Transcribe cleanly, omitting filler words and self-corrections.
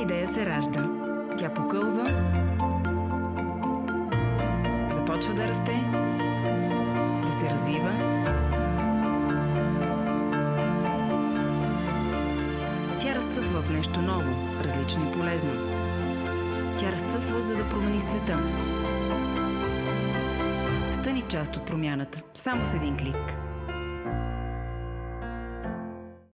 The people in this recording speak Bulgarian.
идея се ражда. Тя покълва, започва да расте, да се развива. Тя разцъфва в нещо ново, различно и полезно. Тя разцъфва, за да промени света. Стани част от промяната, само с един клик.